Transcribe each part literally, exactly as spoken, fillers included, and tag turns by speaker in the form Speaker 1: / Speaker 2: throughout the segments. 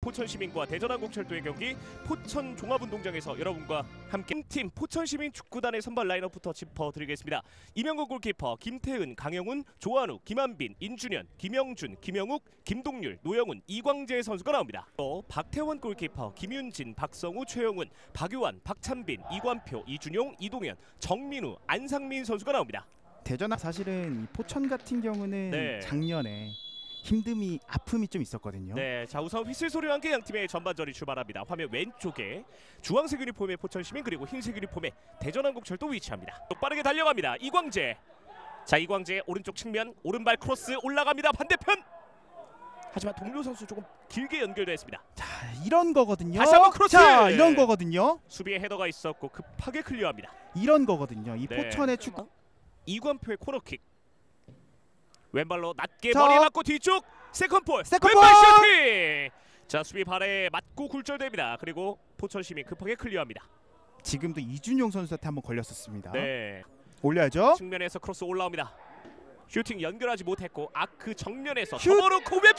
Speaker 1: 포천시민과 대전한국철도의 경기 포천 종합운동장에서 여러분과 함께 팀 포천시민 축구단의 선발 라인업부터 짚어드리겠습니다. 이명건 골키퍼, 김태은, 강영훈, 조한우, 김한빈, 인준현, 김영준, 김영욱, 김동률, 노영훈, 이광재 선수가 나옵니다. 또 박태원 골키퍼, 김윤진, 박성우, 최영훈, 박유환, 박찬빈, 이관표, 이준용, 이동현, 정민우, 안상민 선수가 나옵니다.
Speaker 2: 대전 사실은 이 포천 같은 경우는
Speaker 1: 네.
Speaker 2: 작년에 힘듦이 아픔이 좀 있었거든요.
Speaker 1: 네, 자 우선 휘슬 소리와 함께 양 팀의 전반전이 출발합니다. 화면 왼쪽에 주황색 유니폼의 포천시민 그리고 흰색 유니폼의 대전한국철도 위치합니다. 또 빠르게 달려갑니다. 이광재. 자 이광재 오른쪽 측면 오른발 크로스 올라갑니다. 반대편. 하지만 동료 선수 조금 길게 연결됐습니다.
Speaker 2: 자 이런 거거든요.
Speaker 1: 다시 한번 크로스.
Speaker 2: 자 이런 거거든요.
Speaker 1: 수비에 헤더가 있었고 급하게 클리어합니다.
Speaker 2: 이런 거거든요. 이
Speaker 1: 네.
Speaker 2: 포천의 축구.
Speaker 1: 이관표의 코너킥. 왼발로 낮게
Speaker 2: 자.
Speaker 1: 머리에 맞고 뒤쪽 세컨볼.
Speaker 2: 세컨볼!
Speaker 1: 왼발 슈팅. 자 수비 발에 맞고 굴절됩니다. 그리고 포천시민 급하게 클리어합니다.
Speaker 2: 지금도 이준용 선수한테 한번 걸렸었습니다.
Speaker 1: 네.
Speaker 2: 올려야죠.
Speaker 1: 측면에서 크로스 올라옵니다. 슈팅 연결하지 못했고 아크 정면에서
Speaker 2: 슛!
Speaker 1: 접어놓고 왼발.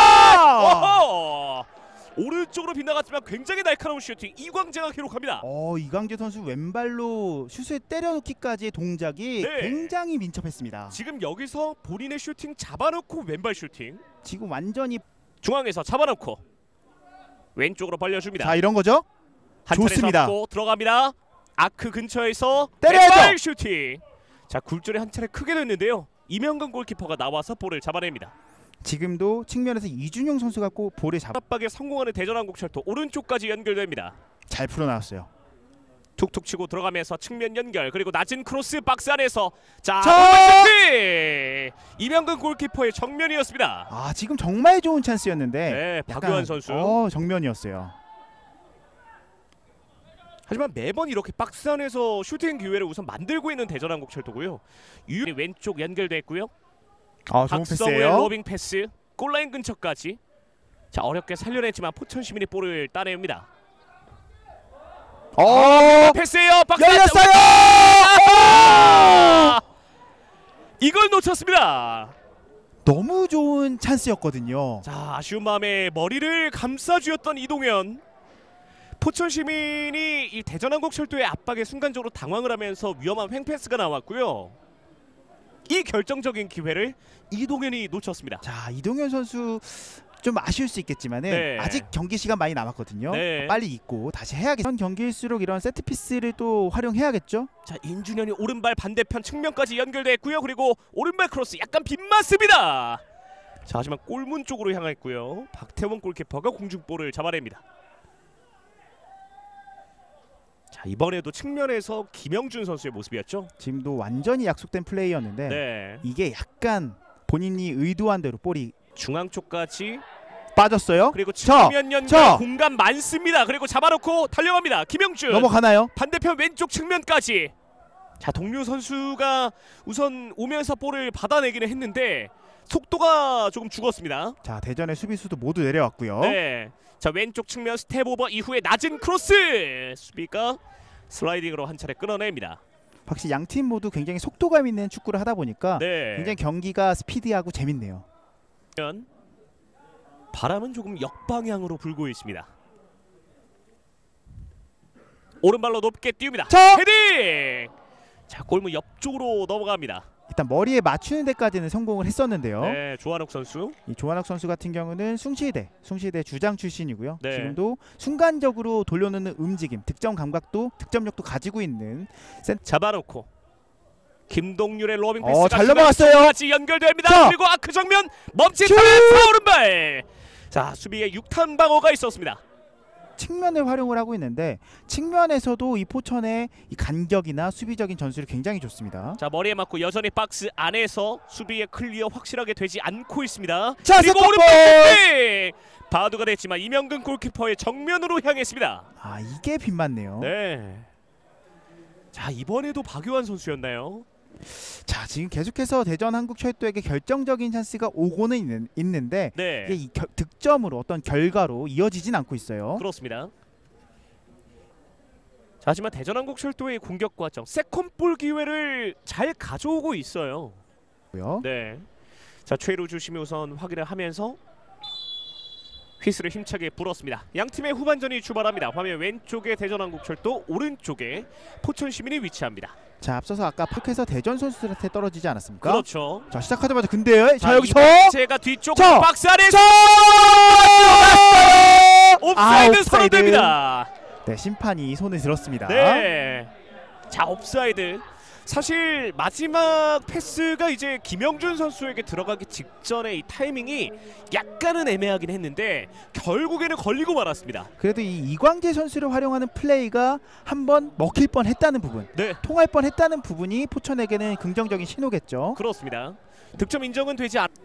Speaker 1: 오호! 오른쪽으로 빗나갔지만 굉장히 날카로운 슈팅 이광재가 기록합니다.
Speaker 2: 어 이광재 선수 왼발로 슛을 때려놓기까지의 동작이
Speaker 1: 네.
Speaker 2: 굉장히 민첩했습니다.
Speaker 1: 지금 여기서 본인의 슈팅 잡아놓고 왼발 슈팅.
Speaker 2: 지금 완전히
Speaker 1: 중앙에서 잡아놓고 왼쪽으로 벌려줍니다.
Speaker 2: 자 이런 거죠.
Speaker 1: 한 차례
Speaker 2: 좋습니다.
Speaker 1: 잡고 들어갑니다. 아크 근처에서
Speaker 2: 때려야죠.
Speaker 1: 왼발 슈팅. 자 굴절이 한 차례 크게 됐는데요. 이명근 골키퍼가 나와서 볼을 잡아냅니다.
Speaker 2: 지금도 측면에서 이준용 선수가 꼭 볼을 잡아
Speaker 1: 압박에 성공하는 대전한국철도 오른쪽까지 연결됩니다.
Speaker 2: 잘 풀어나왔어요.
Speaker 1: 툭툭 치고 들어가면서 측면 연결 그리고 낮은 크로스 박스 안에서 자
Speaker 2: 자!
Speaker 1: 슈팅! 이명근 골키퍼의 정면이었습니다.
Speaker 2: 아 지금 정말 좋은 찬스였는데
Speaker 1: 네,
Speaker 2: 약간,
Speaker 1: 박유환 선수.
Speaker 2: 어 정면이었어요.
Speaker 1: 하지만 매번 이렇게 박스 안에서 슈팅 기회를 우선 만들고 있는 대전한국철도고요. 유일이 왼쪽 연결됐고요.
Speaker 2: 아 좋은
Speaker 1: 박성우의
Speaker 2: 패스예요.
Speaker 1: 로빙 패스 골라인 근처까지. 자 어렵게 살려냈지만 포천시민이 볼을 따냅니다.
Speaker 2: 어
Speaker 1: 패스예요. 박스
Speaker 2: 열렸어요.
Speaker 1: 아! 이걸 놓쳤습니다.
Speaker 2: 너무 좋은 찬스였거든요.
Speaker 1: 자 아쉬운 마음에 머리를 감싸쥐었던 이동현. 포천시민이 이 대전한국철도의 압박에 순간적으로 당황을 하면서 위험한 횡패스가 나왔고요. 이 결정적인 기회를 이동현이 놓쳤습니다.
Speaker 2: 자 이동현 선수 좀 아쉬울 수 있겠지만은
Speaker 1: 네.
Speaker 2: 아직 경기 시간 많이 남았거든요.
Speaker 1: 네.
Speaker 2: 빨리 잊고 다시 해야겠. 이런 경기일수록 이런 세트 피스를 또 활용해야겠죠.
Speaker 1: 자 인준현이 오른발 반대편 측면까지 연결됐고요. 그리고 오른발 크로스 약간 빗맞습니다. 자 하지만 골문 쪽으로 향했고요. 박태원 골키퍼가 공중볼을 잡아냅니다. 자 이번에도 측면에서 김영준 선수의 모습이었죠.
Speaker 2: 지금도 완전히 약속된 플레이였는데
Speaker 1: 네.
Speaker 2: 이게 약간 본인이 의도한 대로 볼이
Speaker 1: 중앙 쪽까지
Speaker 2: 빠졌어요.
Speaker 1: 그리고
Speaker 2: 저,
Speaker 1: 측면 연결
Speaker 2: 저.
Speaker 1: 공간 많습니다. 그리고 잡아놓고 달려갑니다. 김영준
Speaker 2: 넘어가나요?
Speaker 1: 반대편 왼쪽 측면까지. 자 동료 선수가 우선 오면서 볼을 받아내기는 했는데 속도가 조금 죽었습니다.
Speaker 2: 자 대전의 수비수도 모두 내려왔고요.
Speaker 1: 네. 자 왼쪽 측면 스텝 오버 이후에 낮은 크로스 수비가 슬라이딩으로 한 차례 끌어냅니다.
Speaker 2: 확실히 양 팀 모두 굉장히 속도감 있는 축구를 하다 보니까
Speaker 1: 네.
Speaker 2: 굉장히 경기가 스피디하고 재밌네요.
Speaker 1: 바람은 조금 역방향으로 불고 있습니다. 오른발로 높게 띄웁니다.
Speaker 2: 자!
Speaker 1: 헤딩! 자 골문 옆쪽으로 넘어갑니다.
Speaker 2: 일단 머리에 맞추는 데까지는 성공을 했었는데요.
Speaker 1: 네, 조한욱 선수.
Speaker 2: 이 조한욱 선수 같은 경우는 숭실대, 숭실대 주장 출신이고요.
Speaker 1: 네.
Speaker 2: 지금도 순간적으로 돌려놓는 움직임, 득점 감각도, 득점력도 가지고 있는 센...
Speaker 1: 잡아놓고 김동률의 로빙
Speaker 2: 어,
Speaker 1: 패스가
Speaker 2: 잘 넘어갔어요.
Speaker 1: 같이 연결됩니다.
Speaker 2: 자.
Speaker 1: 그리고 아크 정면 멈칫하면서 오른발. 자 수비에 육탄 방어가 있었습니다.
Speaker 2: 측면을 활용을 하고 있는데 측면에서도 이 포천의 이 간격이나 수비적인 전술이 굉장히 좋습니다.
Speaker 1: 자 머리에 맞고 여전히 박스 안에서 수비의 클리어 확실하게 되지 않고 있습니다.
Speaker 2: 자,
Speaker 1: 그리고
Speaker 2: 세컨볼!
Speaker 1: 오른발 바우드가 됐지만 이명근 골키퍼의 정면으로 향했습니다.
Speaker 2: 아 이게 빗맞네요.
Speaker 1: 네. 자 이번에도 박유환 선수였나요?
Speaker 2: 자 지금 계속해서 대전 한국철도에게 결정적인 찬스가 오고는 있는, 있는데
Speaker 1: 네.
Speaker 2: 이게 이 겨, 득점으로 어떤 결과로 이어지진 않고 있어요.
Speaker 1: 그렇습니다. 자, 하지만 대전한국철도의 공격 과정 세컨볼 기회를 잘 가져오고 있어요. 네. 자 최루 주심이 우선 확인을 하면서 휘슬을 힘차게 불었습니다. 양 팀의 후반전이 출발합니다. 화면 왼쪽에 대전한국철도, 오른쪽에 포천시민이 위치합니다.
Speaker 2: 자, 앞서서 아까 푸켓에서 대전 선수들한테 떨어지지 않았습니까?
Speaker 1: 그렇죠.
Speaker 2: 자, 시작하자마자 근데 자, 여기서
Speaker 1: 제가 뒤쪽
Speaker 2: 자,
Speaker 1: 박스 안에
Speaker 2: 자!
Speaker 1: 옵사이드
Speaker 2: 아, 옵사이드.
Speaker 1: 선언됩니다.
Speaker 2: 네, 심판이 손을 들었습니다.
Speaker 1: 네. 자, 옵사이드. 사실 마지막 패스가 이제 김영준 선수에게 들어가기 직전에 이 타이밍이 약간은 애매하긴 했는데 결국에는 걸리고 말았습니다.
Speaker 2: 그래도 이 이광재 선수를 활용하는 플레이가 한번 먹힐 뻔했다는 부분,
Speaker 1: 네,
Speaker 2: 통할 뻔했다는 부분이 포천에게는 긍정적인 신호겠죠.
Speaker 1: 그렇습니다. 득점 인정은 되지 않...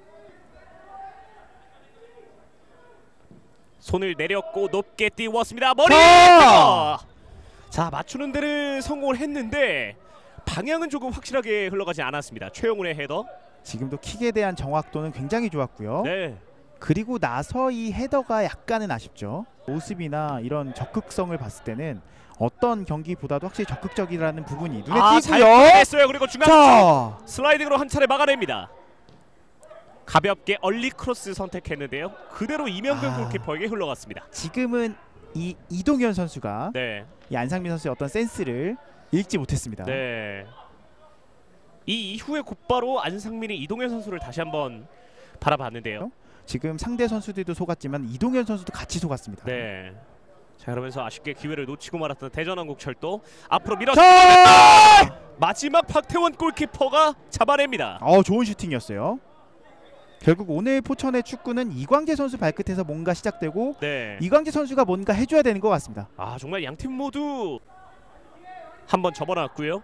Speaker 1: 손을 내렸고 높게 띄웠습니다. 머리!
Speaker 2: 자!
Speaker 1: 자, 맞추는 데는 성공을 했는데 방향은 조금 확실하게 흘러가지 않았습니다. 최영훈의 헤더.
Speaker 2: 지금도 킥에 대한 정확도는 굉장히 좋았고요.
Speaker 1: 네.
Speaker 2: 그리고 나서 이 헤더가 약간은 아쉽죠. 모습이나 이런 적극성을 봤을 때는 어떤 경기보다도 확실히 적극적이라는 부분이 눈에
Speaker 1: 아,
Speaker 2: 띄고요.
Speaker 1: 잘 했어요. 그리고 중앙
Speaker 2: 자,
Speaker 1: 슬라이딩으로 한 차례 막아냅니다. 가볍게 얼리 크로스 선택했는데요. 그대로 이명근
Speaker 2: 아.
Speaker 1: 골키퍼에게 흘러갔습니다.
Speaker 2: 지금은 이 이동현 선수가
Speaker 1: 네.
Speaker 2: 이 안상민 선수의 어떤 센스를 읽지 못했습니다.
Speaker 1: 네. 이 이후에 곧바로 안상민이 이동현 선수를 다시 한번 바라봤는데요.
Speaker 2: 지금 상대 선수들도 속았지만 이동현 선수도 같이 속았습니다.
Speaker 1: 네. 자, 그러면서 아쉽게 기회를 놓치고 말았던 대전한국철도 앞으로 밀어.
Speaker 2: 자!
Speaker 1: 마지막 박태원 골키퍼가 잡아냅니다.
Speaker 2: 어, 좋은 슈팅이었어요. 결국 오늘 포천의 축구는 이광재 선수 발끝에서 뭔가 시작되고
Speaker 1: 네.
Speaker 2: 이광재 선수가 뭔가 해줘야 되는 것 같습니다.
Speaker 1: 아, 정말 양 팀 모두 한번 접어놨고요.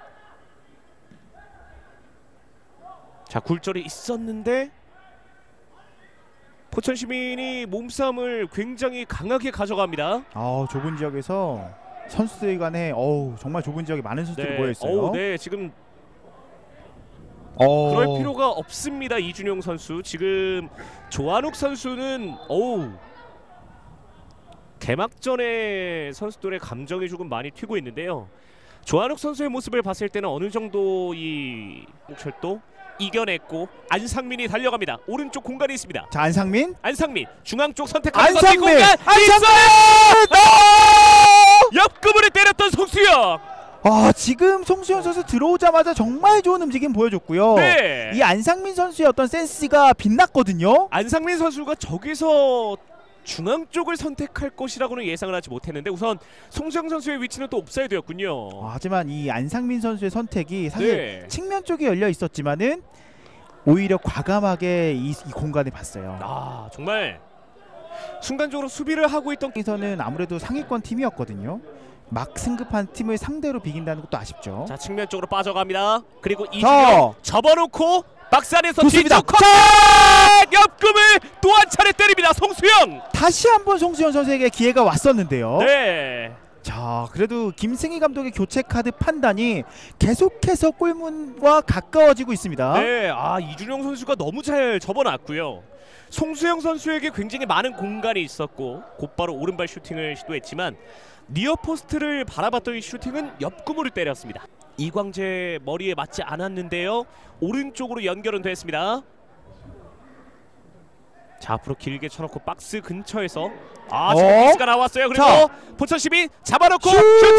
Speaker 1: 자, 굴절이 있었는데 포천 시민이 몸싸움을 굉장히 강하게 가져갑니다.
Speaker 2: 아, 좁은 지역에서 선수들 간에 어우, 정말 좁은 지역에 많은 선수들이
Speaker 1: 네.
Speaker 2: 모여 있어요.
Speaker 1: 어우, 네, 지금
Speaker 2: 어.
Speaker 1: 그럴 필요가 없습니다. 이준용 선수. 지금 조한욱 선수는 어우, 개막전에 선수들의 감정이 조금 많이 튀고 있는데요. 조한욱 선수의 모습을 봤을 때는 어느 정도 이 철도 이겨냈고 안상민이 달려갑니다. 오른쪽 공간이 있습니다.
Speaker 2: 자, 안상민.
Speaker 1: 안상민 중앙 쪽 선택하는
Speaker 2: 안상민.
Speaker 1: 공간.
Speaker 2: 안상민.
Speaker 1: 옆구멍을 때렸던 송수영.
Speaker 2: 아, 지금 송수현 선수 들어오자마자 정말 좋은 움직임 보여줬고요.
Speaker 1: 네.
Speaker 2: 이 안상민 선수의 어떤 센스가 빛났거든요.
Speaker 1: 안상민 선수가 저기서 중앙 쪽을 선택할 것이라고는 예상을 하지 못했는데 우선 송수영 선수의 위치는 또 옵사이드였군요.
Speaker 2: 아, 하지만 이 안상민 선수의 선택이 사실
Speaker 1: 네.
Speaker 2: 측면 쪽에 열려 있었지만은 오히려 과감하게 이, 이 공간을 봤어요.
Speaker 1: 아, 정말 순간적으로 수비를 하고 있던
Speaker 2: 여기서는 아무래도 상위권 팀이었거든요. 막 승급한 팀을 상대로 비긴다는 것도 아쉽죠.
Speaker 1: 자, 측면 쪽으로 빠져갑니다. 그리고 이준영 접어놓고 박스 안에서
Speaker 2: 좋습니다.
Speaker 1: 뒤쪽 컷! 옆금을 또 한 차례 때립니다. 송수영.
Speaker 2: 다시 한번 송수현 선수에게 기회가 왔었는데요.
Speaker 1: 네.
Speaker 2: 자, 그래도 김승희 감독의 교체 카드 판단이 계속해서 골문과 가까워지고 있습니다.
Speaker 1: 네. 아, 이준영 선수가 너무 잘 접어놨고요. 송수영 선수에게 굉장히 많은 공간이 있었고 곧바로 오른발 슈팅을 시도했지만 니어 포스트를 바라봤던 이 슈팅은 옆구멍을 때렸습니다. 이광재 머리에 맞지 않았는데요. 오른쪽으로 연결은 됐습니다. 자, 앞으로 길게 쳐놓고 박스 근처에서 아,
Speaker 2: 어?
Speaker 1: 지금 패스가 나왔어요. 그리고
Speaker 2: 자.
Speaker 1: 포천 시민 잡아놓고
Speaker 2: 슛!
Speaker 1: 슈팅!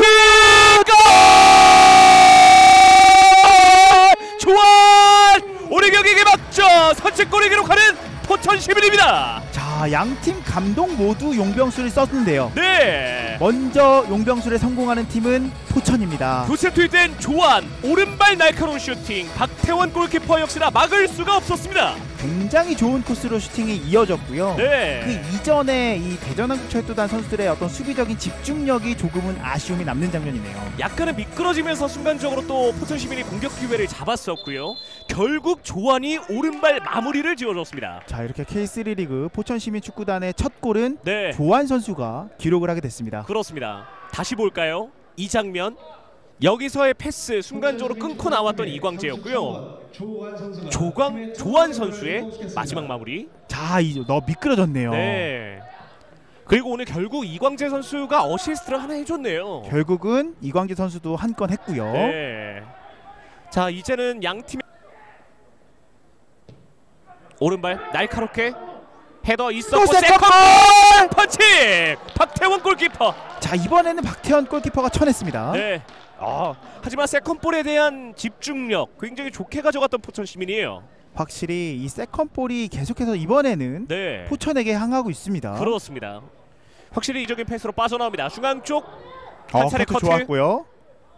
Speaker 1: 골! 조한! 오늘 경기에 맞죠. 선취골을 기록하는 포천 시민입니다.
Speaker 2: 자, 양팀 감독 모두 용병술을 썼는데요.
Speaker 1: 네.
Speaker 2: 먼저 용병술에 성공하는 팀은 포천입니다.
Speaker 1: 두 세트 된 조한 오른발 날카로운 슈팅. 박태원 골키퍼 역시나 막을 수가 없었습니다.
Speaker 2: 굉장히 좋은 코스로 슈팅이 이어졌고요.
Speaker 1: 네.
Speaker 2: 그 이전에 이 대전한국철도단 선수들의 어떤 수비적인 집중력이 조금은 아쉬움이 남는 장면이네요.
Speaker 1: 약간은 미끄러지면서 순간적으로 또 포천 시민이 공격 기회를 잡았었고요. 결국 조한이 오른발 마무리를 지어줬습니다.
Speaker 2: 자, 이렇게 케이쓰리 리그 포천시민 축구단의 첫 골은
Speaker 1: 네.
Speaker 2: 조한 선수가 기록을 하게 됐습니다.
Speaker 1: 그렇습니다. 다시 볼까요? 이 장면. 여기서의 패스 순간적으로 끊고 나왔던 이광재였고요. 조광 조한 선수의 마지막 마무리.
Speaker 2: 자, 이 너 미끄러졌네요.
Speaker 1: 네. 그리고 오늘 결국 이광재 선수가 어시스트를 하나 해줬네요.
Speaker 2: 결국은 이광재 선수도 한 건 했고요.
Speaker 1: 네. 자, 이제는 양 팀 오른발 날카롭게 헤더 있었고
Speaker 2: 세컨볼!
Speaker 1: 세컨볼 펀치! 박태원 골키퍼.
Speaker 2: 자, 이번에는 박태원 골키퍼가 쳐냈습니다.
Speaker 1: 네. 아, 하지만 세컨볼에 대한 집중력 굉장히 좋게 가져갔던 포천 시민이에요.
Speaker 2: 확실히 이 세컨볼이 계속해서 이번에는
Speaker 1: 네.
Speaker 2: 포천에게 향하고 있습니다.
Speaker 1: 그렇습니다. 확실히 이적인 패스로 빠져나옵니다. 중앙 쪽
Speaker 2: 어,
Speaker 1: 한 차례
Speaker 2: 커트
Speaker 1: 커트.
Speaker 2: 좋았고요.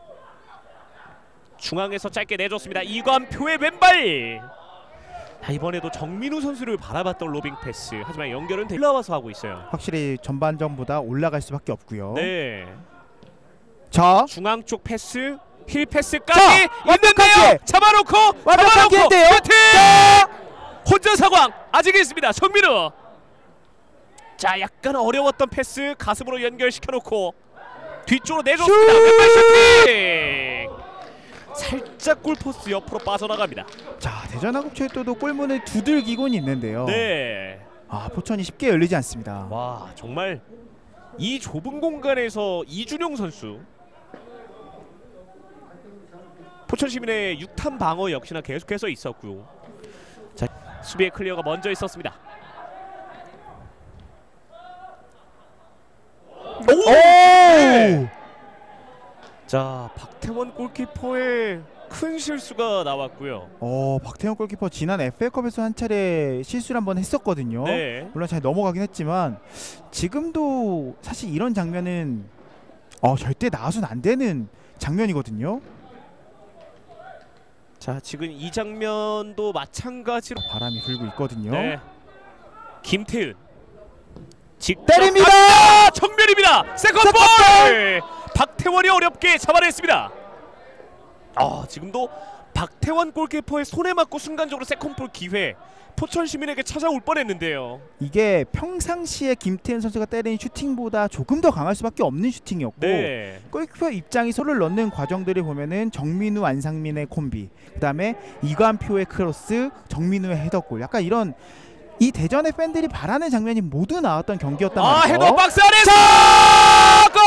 Speaker 1: 중앙에서 짧게 내줬습니다. 이관표의 왼발. 자, 이번에도 정민우 선수를 바라봤던 로빙 패스. 하지만 연결은 올라와서 하고 있어요.
Speaker 2: 확실히 전반전보다 올라갈 수밖에 없고요.
Speaker 1: 네.
Speaker 2: 자,
Speaker 1: 중앙 쪽 패스, 힐 패스까지
Speaker 2: 자,
Speaker 1: 있는데요.
Speaker 2: 완벽하게!
Speaker 1: 잡아놓고
Speaker 2: 완벽하게
Speaker 1: 잡아놓고
Speaker 2: 했대요.
Speaker 1: 슈팅! 혼전 상황 아직 있습니다. 정민우. 자, 약간 어려웠던 패스 가슴으로 연결시켜놓고 뒤쪽으로 내줬습니다. 왼발 슈팅! 살짝 골포스 옆으로 빠져나갑니다.
Speaker 2: 자, 대전하국철도도 골문을 두들기곤 있는데요.
Speaker 1: 네.
Speaker 2: 아, 포천이 쉽게 열리지 않습니다.
Speaker 1: 와, 정말 이 좁은 공간에서 이준용 선수, 포천 시민의 육탄 방어 역시나 계속해서 있었고요. 자, 수비의 클리어가 먼저 있었습니다. 오!
Speaker 2: 오!
Speaker 1: 네. 자, 박태원 골키퍼의 큰 실수가 나왔고요.
Speaker 2: 어, 박태원 골키퍼 지난 에프에이컵에서 한 차례 실수를 한번 했었거든요.
Speaker 1: 네.
Speaker 2: 물론 잘 넘어가긴 했지만 지금도 사실 이런 장면은 어, 절대 나와서는 안 되는 장면이거든요.
Speaker 1: 자, 지금 이 장면도 마찬가지로
Speaker 2: 바람이 불고 있거든요.
Speaker 1: 네. 김태은 직접
Speaker 2: 때립니다!
Speaker 1: 갑니다! 정면입니다. 세컨볼! 박태원이 어렵게 잡아냈습니다. 아, 지금도 박태원 골키퍼의 손에 맞고 순간적으로 세컨볼 기회 포천 시민에게 찾아올 뻔했는데요.
Speaker 2: 이게 평상시에 김태현 선수가 때리는 슈팅보다 조금 더 강할 수밖에 없는 슈팅이었고
Speaker 1: 네.
Speaker 2: 골키퍼 입장이 손을 넣는 과정들을 보면은 정민우 안상민의 콤비, 그다음에 이관표의 크로스, 정민우의 헤더골, 약간 이런 이 대전의 팬들이 바라는 장면이 모두 나왔던 경기였단
Speaker 1: 아,
Speaker 2: 말이죠.
Speaker 1: 헤더 박스 안에서 골!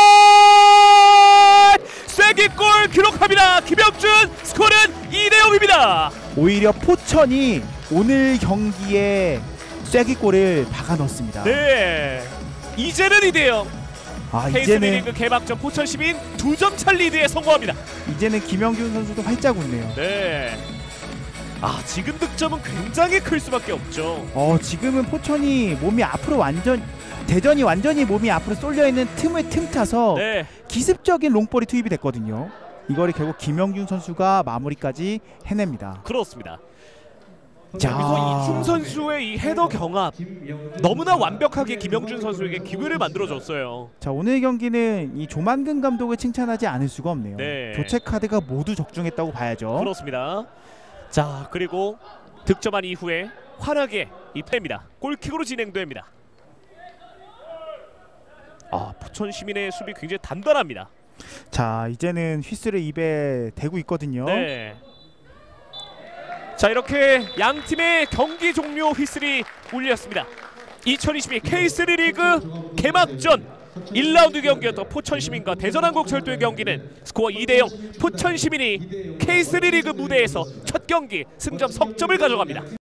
Speaker 1: 쐐기골 기록합니다. 김영준. 스코어는 이 대 영입니다.
Speaker 2: 오히려 포천이 오늘 경기에 쐐기골을 박아 넣었습니다.
Speaker 1: 네. 이제는 이 대 영.
Speaker 2: 아,
Speaker 1: 케이스리그
Speaker 2: 이제는
Speaker 1: 개막전 포천 시민 두 점 차 리드에 성공합니다.
Speaker 2: 이제는 김영준 선수도 활짝 웃네요.
Speaker 1: 네. 아, 지금 득점은 굉장히 클 수밖에 없죠.
Speaker 2: 어, 지금은 포천이 몸이 앞으로 완전 대전이 완전히 몸이 앞으로 쏠려 있는 틈을 틈타서
Speaker 1: 네.
Speaker 2: 기습적인 롱볼이 투입이 됐거든요. 이거를 결국 김영준 선수가 마무리까지 해냅니다.
Speaker 1: 그렇습니다.
Speaker 2: 자,
Speaker 1: 여기서 이중 선수의 이 헤더 경합 너무나 완벽하게 김영준 선수에게 기회를 만들어줬어요.
Speaker 2: 자, 오늘 경기는 이 조만근 감독을 칭찬하지 않을 수가 없네요.
Speaker 1: 네.
Speaker 2: 교체 카드가 모두 적중했다고 봐야죠.
Speaker 1: 그렇습니다. 자, 그리고 득점한 이후에 환하게 이 플레이입니다. 골킥으로 진행됩니다. 아, 포천 시민의 수비 굉장히 단단합니다.
Speaker 2: 자, 이제는 휘슬을 입에 대고 있거든요.
Speaker 1: 네. 자, 이렇게 양 팀의 경기 종료 휘슬이 울렸습니다. 이천이십이 케이쓰리 리그 개막전 일 라운드 경기였던 포천 시민과 대전한국철도의 경기는 스코어 이 대 영. 포천 시민이 케이쓰리 리그 무대에서 첫 경기 승점 석점을 가져갑니다.